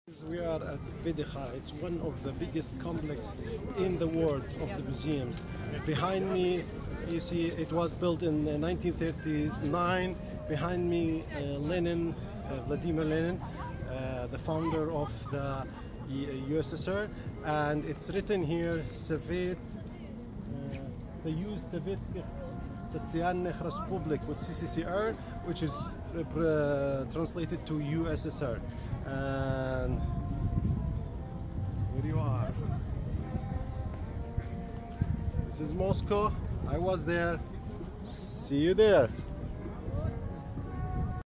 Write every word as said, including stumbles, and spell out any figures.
We are at Vedekha. It's one of the biggest complex in the world of the museums. Behind me, you see, it was built in nineteen thirty-nine. Behind me, uh, Lenin, uh, Vladimir Lenin, uh, the founder of the U S S R, and it's written here, Soviet, Союз Советских Социальных Республик, with C C C R, which is uh, translated to U S S R. And here you are. This is Moscow. I was there. See you there.